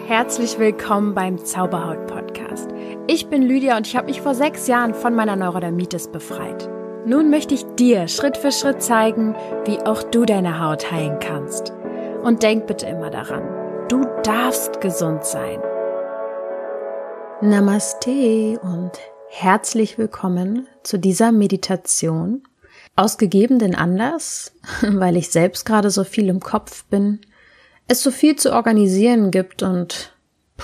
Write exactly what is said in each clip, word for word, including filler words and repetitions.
herzlich willkommen beim Zauberhaut-Podcast. Ich bin Lydia und ich habe mich vor sechs Jahren von meiner Neurodermitis befreit. Nun möchte ich dir Schritt für Schritt zeigen, wie auch du deine Haut heilen kannst. Und denk bitte immer daran, du darfst gesund sein. Namaste und herzlich willkommen zu dieser Meditation. Aus gegebenen Anlass, weil ich selbst gerade so viel im Kopf bin, es so viel zu organisieren gibt und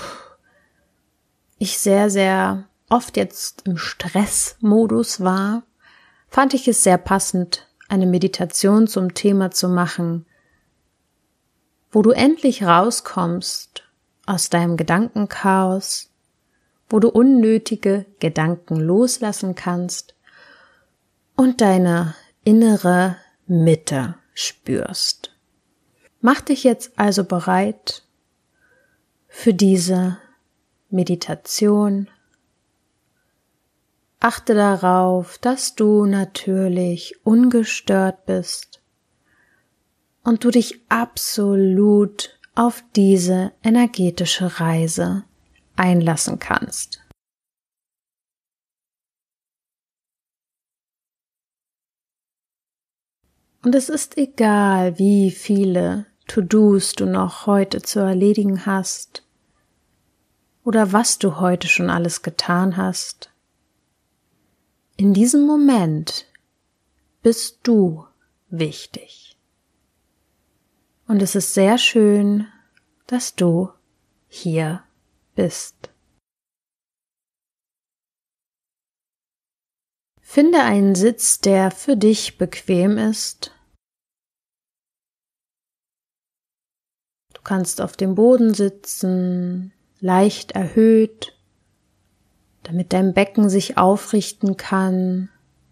ich sehr, sehr oft jetzt im Stressmodus war, fand ich es sehr passend, eine Meditation zum Thema zu machen, wo du endlich rauskommst aus deinem Gedankenchaos, wo du unnötige Gedanken loslassen kannst und deine innere Mitte spürst. Mach dich jetzt also bereit für diese Meditation. Achte darauf, dass du natürlich ungestört bist und du dich absolut auf diese energetische Reise einlassen kannst. Und es ist egal, wie viele To-Dos du noch heute zu erledigen hast oder was du heute schon alles getan hast. In diesem Moment bist du wichtig. Und es ist sehr schön, dass du hier bist. Finde einen Sitz, der für dich bequem ist. Du kannst auf dem Boden sitzen, leicht erhöht, damit dein Becken sich aufrichten kann.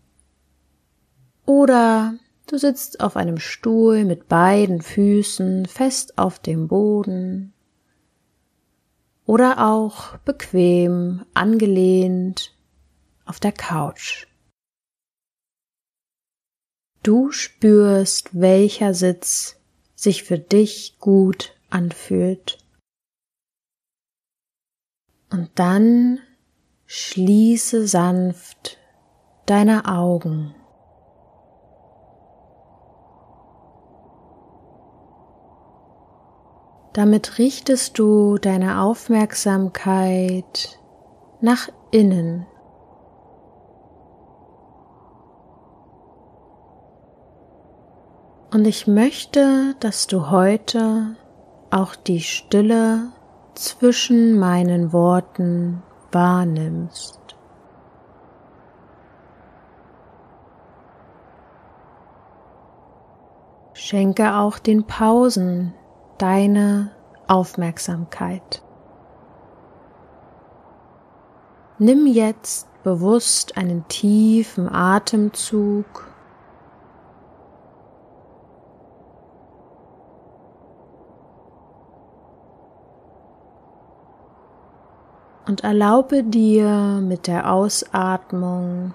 Oder du sitzt auf einem Stuhl mit beiden Füßen fest auf dem Boden. Oder auch bequem, angelehnt auf der Couch. Du spürst, welcher Sitz sich für dich gut anfühlt. Und dann schließe sanft deine Augen. Damit richtest du deine Aufmerksamkeit nach innen. Und ich möchte, dass du heute auch die Stille zwischen meinen Worten wahrnimmst. Schenke auch den Pausen deine Aufmerksamkeit. Nimm jetzt bewusst einen tiefen Atemzug und erlaube dir mit der Ausatmung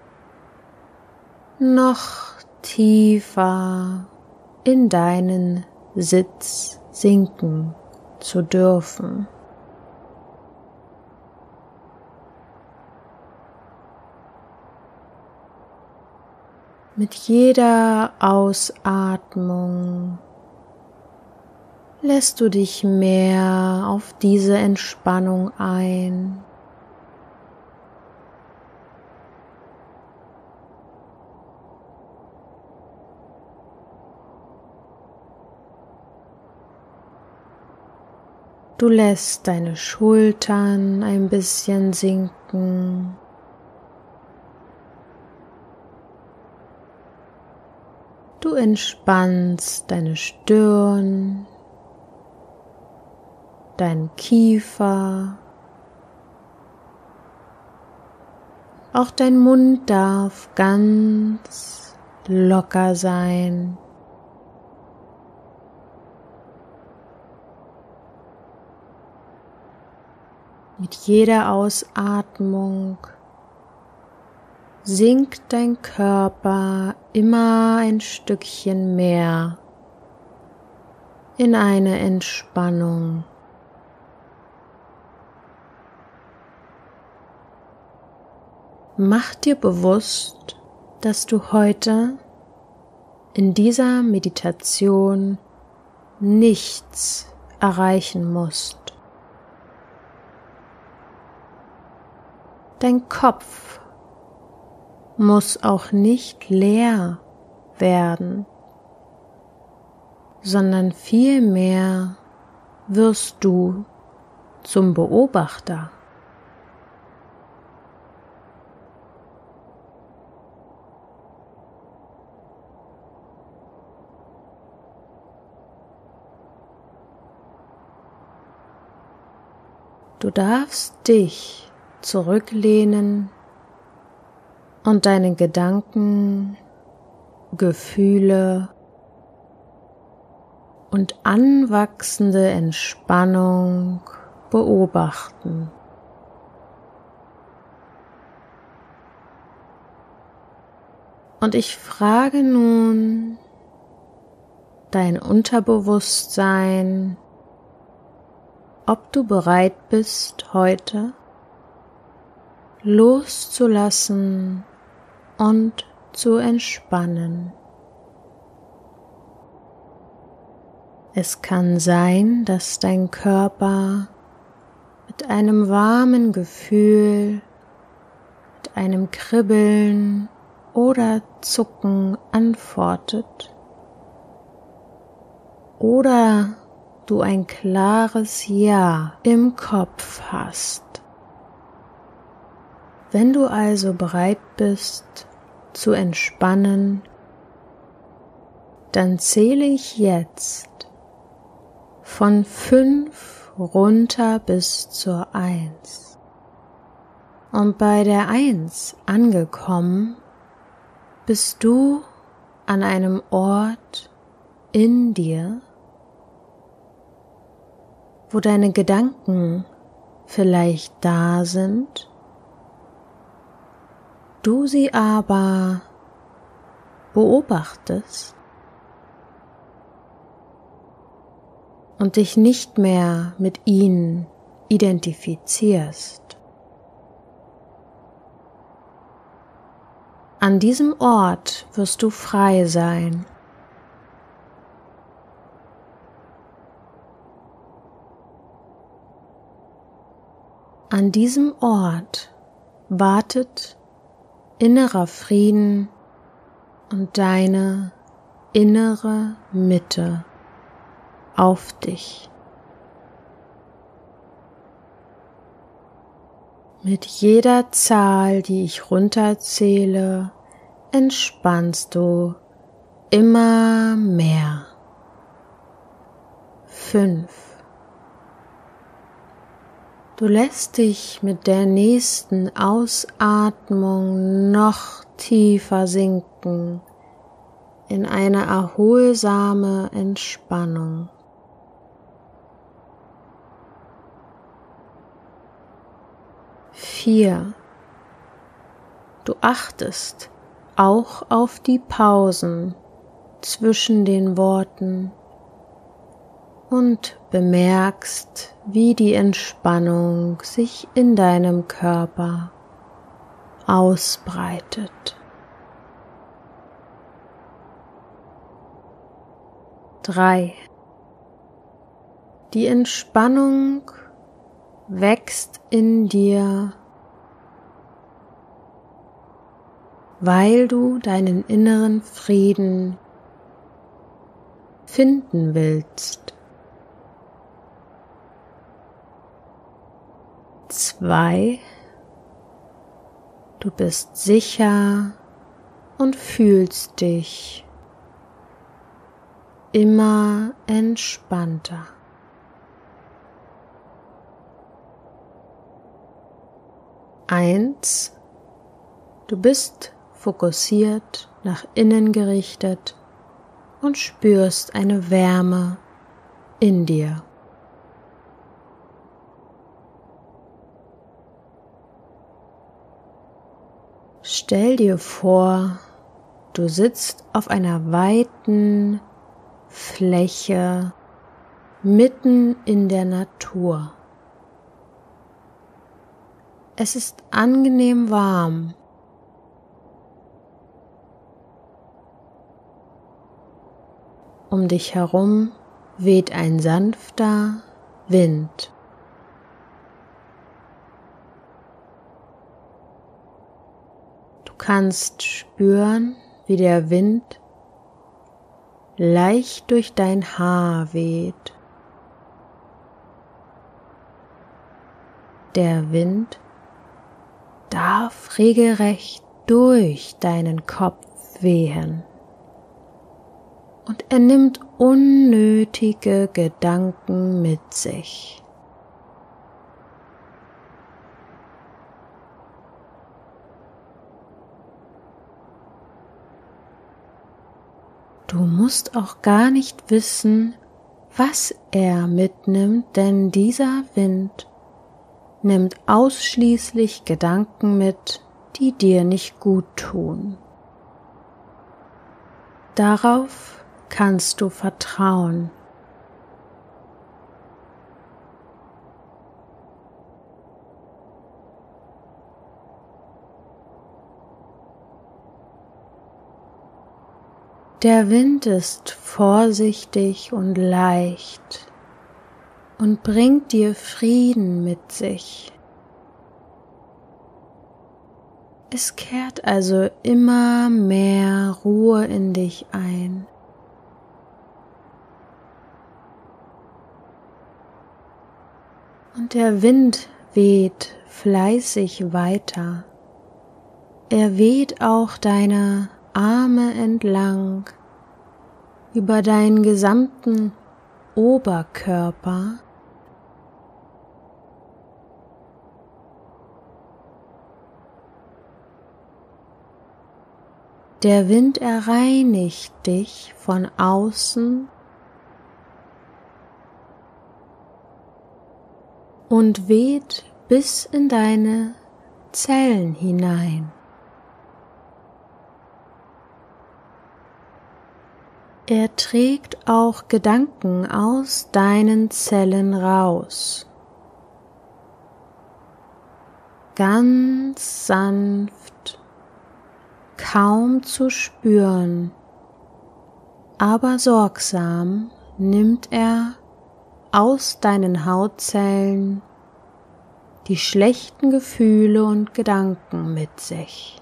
noch tiefer in deinen Sitz sinken zu dürfen. Mit jeder Ausatmung lässt du dich mehr auf diese Entspannung ein. Du lässt deine Schultern ein bisschen sinken. Du entspannst deine Stirn, dein Kiefer, auch dein Mund darf ganz locker sein. Mit jeder Ausatmung sinkt dein Körper immer ein Stückchen mehr in eine Entspannung. Mach dir bewusst, dass du heute in dieser Meditation nichts erreichen musst. Dein Kopf muss auch nicht leer werden, sondern vielmehr wirst du zum Beobachter. Du darfst dich zurücklehnen und deine Gedanken, Gefühle und anwachsende Entspannung beobachten. Und ich frage nun dein Unterbewusstsein, ob du bereit bist, heute loszulassen und zu entspannen. Es kann sein, dass dein Körper mit einem warmen Gefühl, mit einem Kribbeln oder Zucken antwortet. Oder du ein klares Ja im Kopf hast. Wenn du also bereit bist zu entspannen, dann zähle ich jetzt von fünf runter bis zur eins. Und bei der eins angekommen, bist du an einem Ort in dir, wo deine Gedanken vielleicht da sind, du sie aber beobachtest und dich nicht mehr mit ihnen identifizierst. An diesem Ort wirst du frei sein. An diesem Ort wartet innerer Frieden und deine innere Mitte auf dich. Mit jeder Zahl, die ich runterzähle, entspannst du immer mehr. Fünf. Du lässt dich mit der nächsten Ausatmung noch tiefer sinken in eine erholsame Entspannung. Vier. Du achtest auch auf die Pausen zwischen den Worten und bemerkst, wie die Entspannung sich in deinem Körper ausbreitet. Drei. Die Entspannung wächst in dir, weil du deinen inneren Frieden finden willst. Zwei. Du bist sicher und fühlst dich immer entspannter. Eins. Du bist fokussiert nach innen gerichtet und spürst eine Wärme in dir. Stell dir vor, du sitzt auf einer weiten Fläche mitten in der Natur. Es ist angenehm warm Um dich herum weht ein sanfter Wind. Du kannst spüren, wie der Wind leicht durch dein Haar weht. Der Wind darf regelrecht durch deinen Kopf wehen und er nimmt unnötige Gedanken mit sich. Du musst auch gar nicht wissen, was er mitnimmt, denn dieser Wind nimmt ausschließlich Gedanken mit, die dir nicht gut tun. Darauf kannst du vertrauen. Der Wind ist vorsichtig und leicht und bringt dir Frieden mit sich. Es kehrt also immer mehr Ruhe in dich ein. Und der Wind weht fleißig weiter. Er weht auch deine Arme entlang, über deinen gesamten Oberkörper. Der Wind erreinigt dich von außen und weht bis in deine Zellen hinein. Er trägt auch Gedanken aus deinen Zellen raus. Ganz sanft, kaum zu spüren, aber sorgsam nimmt er aus deinen Hautzellen die schlechten Gefühle und Gedanken mit sich.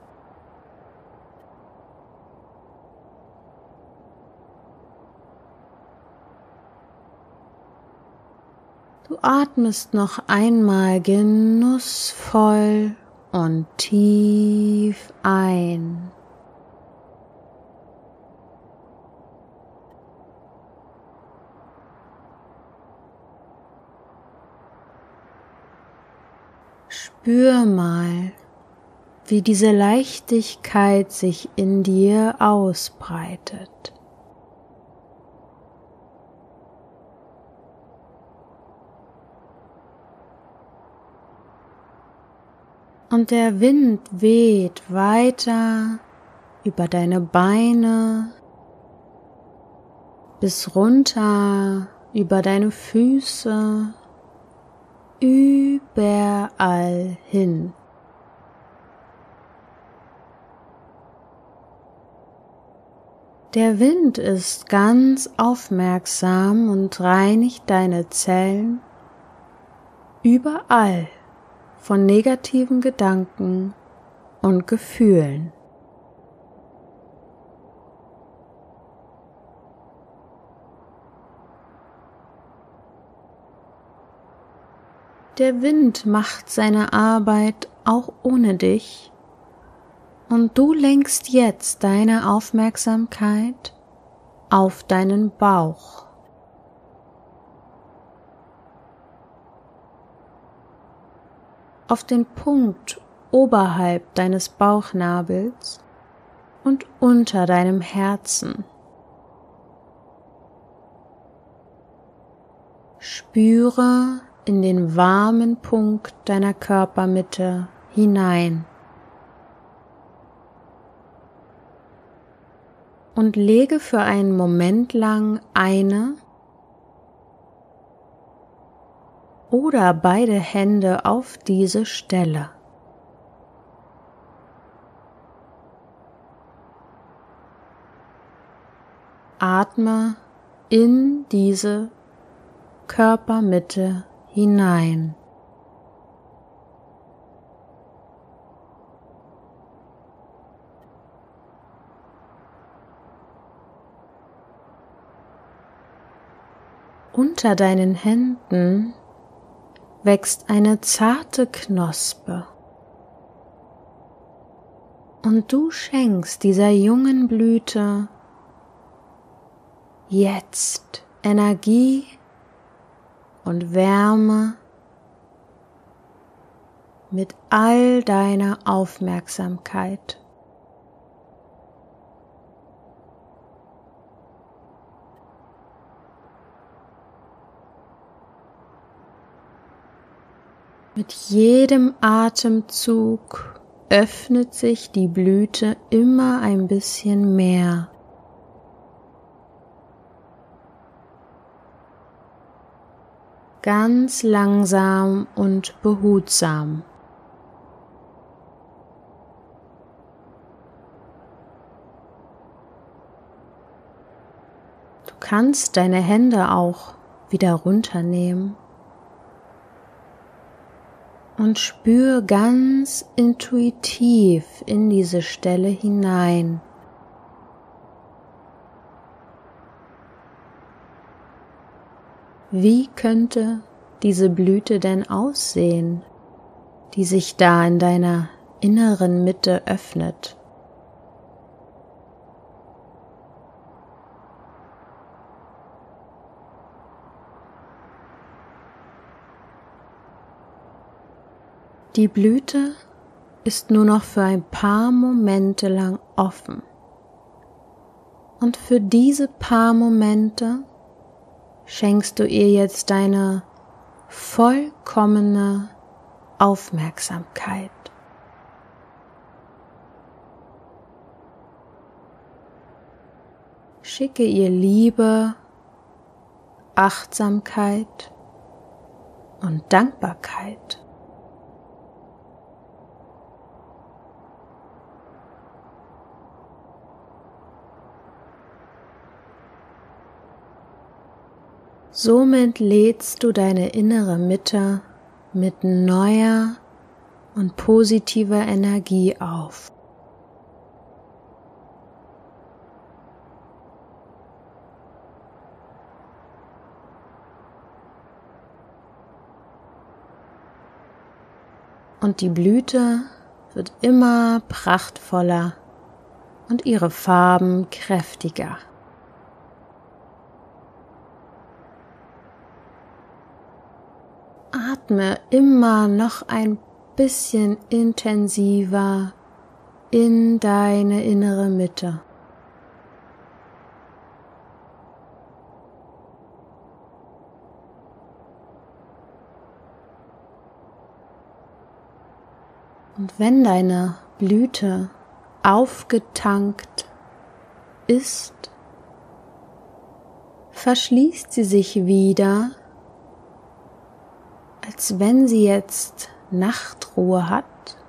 Du atmest noch einmal genussvoll und tief ein. Spür mal, wie diese Leichtigkeit sich in dir ausbreitet. Und der Wind weht weiter über deine Beine bis runter über deine Füße, überall hin. Der Wind ist ganz aufmerksam und reinigt deine Zellen überall von negativen Gedanken und Gefühlen. Der Wind macht seine Arbeit auch ohne dich und du lenkst jetzt deine Aufmerksamkeit auf deinen Bauch. Auf den Punkt oberhalb deines Bauchnabels und unter deinem Herzen. Spüre in den warmen Punkt deiner Körpermitte hinein und lege für einen Moment lang eine oder beide Hände auf diese Stelle. Atme atme in diese Körpermitte hinein. Unter deinen Händen wächst eine zarte Knospe und du schenkst dieser jungen Blüte jetzt Energie und Wärme mit all deiner Aufmerksamkeit. Mit jedem Atemzug öffnet sich die Blüte immer ein bisschen mehr. Ganz langsam und behutsam. Du kannst deine Hände auch wieder runternehmen und spür ganz intuitiv in diese Stelle hinein. Wie könnte diese Blüte denn aussehen, die sich da in deiner inneren Mitte öffnet? Die Blüte ist nur noch für ein paar Momente lang offen. Und für diese paar Momente schenkst du ihr jetzt deine vollkommene Aufmerksamkeit. Schicke ihr Liebe, Achtsamkeit und Dankbarkeit. Somit lädst du deine innere Mitte mit neuer und positiver Energie auf. Und die Blüte wird immer prachtvoller und ihre Farben kräftiger. Atme immer noch ein bisschen intensiver in deine innere Mitte. Und wenn deine Blüte aufgetankt ist, verschließt sie sich wieder, als wenn sie jetzt Nachtruhe hat.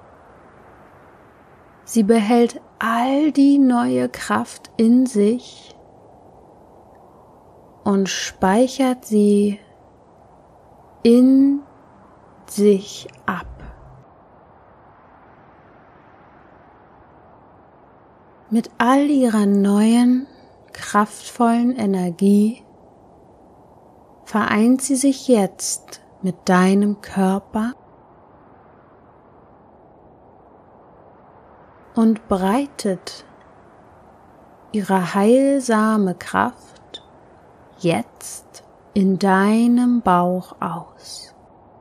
Sie behält all die neue Kraft in sich und speichert sie in sich ab. Mit all ihrer neuen, kraftvollen Energie vereint sie sich jetzt mit deinem Körper und breitet ihre heilsame Kraft jetzt in deinem Bauch aus.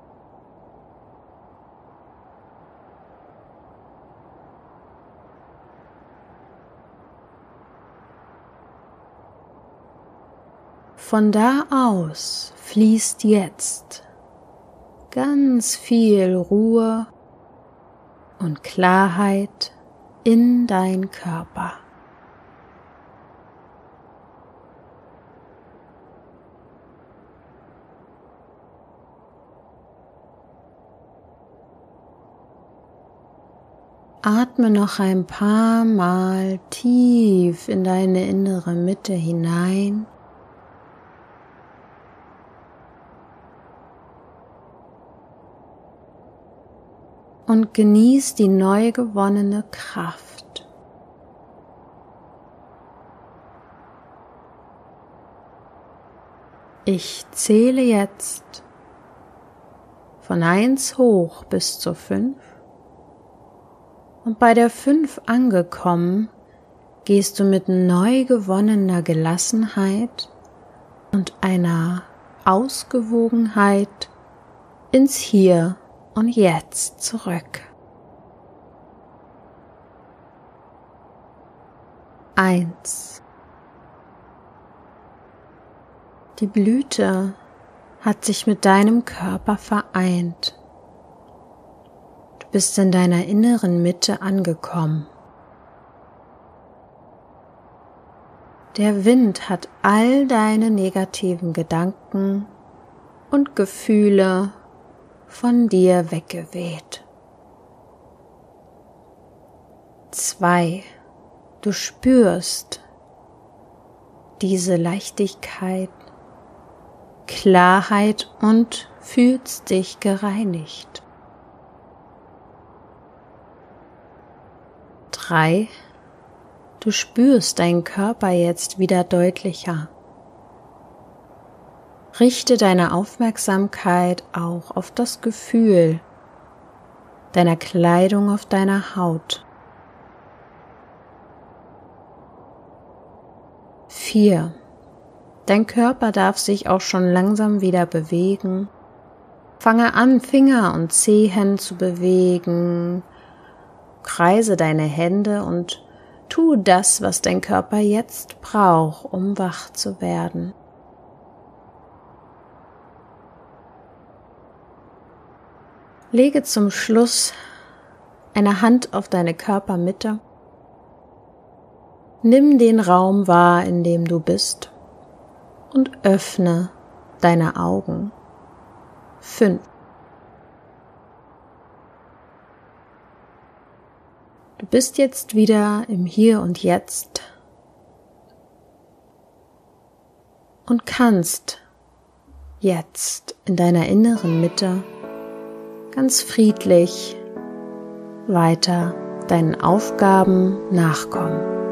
Von da aus fließt jetzt ganz viel Ruhe und Klarheit in dein Körper. Atme noch ein paar Mal tief in deine innere Mitte hinein. Und genieß die neu gewonnene Kraft. Ich zähle jetzt von eins hoch bis zu fünf. Und bei der fünf angekommen, gehst du mit neu gewonnener Gelassenheit und einer Ausgewogenheit ins Hier und Jetzt zurück. Eins. Die Blüte hat sich mit deinem Körper vereint. Du bist in deiner inneren Mitte angekommen. Der Wind hat all deine negativen Gedanken und Gefühle von dir weggeweht. Zwei. Du spürst diese Leichtigkeit, Klarheit und fühlst dich gereinigt. Drei. Du spürst deinen Körper jetzt wieder deutlicher. Richte deine Aufmerksamkeit auch auf das Gefühl deiner Kleidung auf deiner Haut. Vier. Dein Körper darf sich auch schon langsam wieder bewegen. Fange an, Finger und Zehen zu bewegen. Kreise deine Hände und tu das, was dein Körper jetzt braucht, um wach zu werden. Lege zum Schluss eine Hand auf deine Körpermitte. Nimm den Raum wahr, in dem du bist, und öffne deine Augen. Fünf. Du bist jetzt wieder im Hier und Jetzt und kannst jetzt in deiner inneren Mitte ganz friedlich weiter deinen Aufgaben nachkommen.